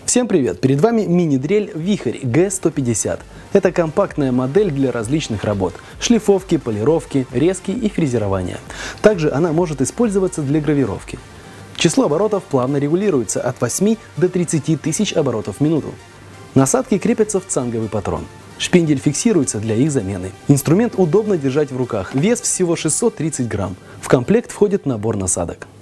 Всем привет! Перед вами мини-дрель Вихрь G150. Это компактная модель для различных работ – шлифовки, полировки, резки и фрезерования. Также она может использоваться для гравировки. Число оборотов плавно регулируется от 8 до 30 тысяч оборотов в минуту. Насадки крепятся в цанговый патрон. Шпиндель фиксируется для их замены. Инструмент удобно держать в руках, вес всего 630 грамм. В комплект входит набор насадок.